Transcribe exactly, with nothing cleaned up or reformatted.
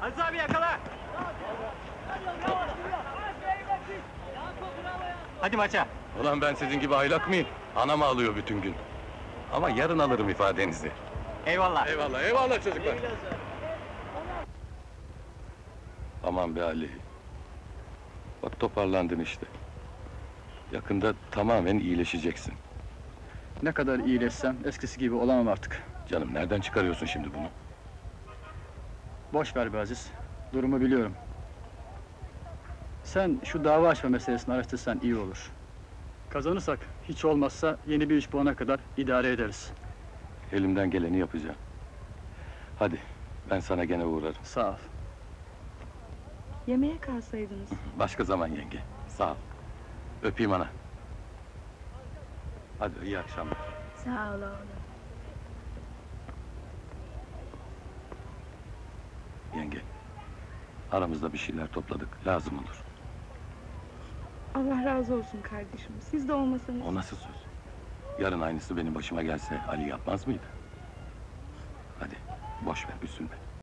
Aziz abi yakala! Hadi maça! Ulan ben sizin gibi aylak mıyım? Anam ağlıyor bütün gün. Ama yarın alırım ifadenizi. Eyvallah! Eyvallah, eyvallah çocuklar! Aman be Ali! Bak toparlandın işte. Yakında tamamen iyileşeceksin. Ne kadar iyileşsem eskisi gibi olamam artık. Canım nereden çıkarıyorsun şimdi bunu? Boş ver be Aziz, durumu biliyorum. Sen şu dava açma meselesini araştırsan iyi olur. Kazanırsak, hiç olmazsa yeni bir iş bulana kadar idare ederiz. Elimden geleni yapacağım. Hadi, ben sana gene uğrarım. Sağ ol. Yemeğe kalsaydınız. Başka zaman yenge, sağ ol. Öpeyim ana. Hadi, iyi akşamlar. Sağ ol oğlum. Yenge, aramızda bir şeyler topladık, lazım olur. Allah razı olsun kardeşim. Siz de olmasanız. O nasıl söz? Yarın aynısı benim başıma gelse Ali yapmaz mıydı? Hadi, boş ver, üzülme.